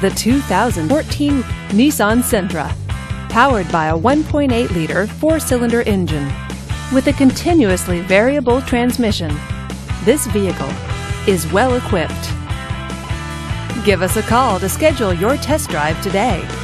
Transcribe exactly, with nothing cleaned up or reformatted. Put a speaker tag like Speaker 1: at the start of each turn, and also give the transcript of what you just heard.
Speaker 1: the two thousand fourteen Nissan Sentra. Powered by a one point eight liter four-cylinder engine with a continuously variable transmission, this vehicle is well equipped. Give us a call to schedule your test drive today.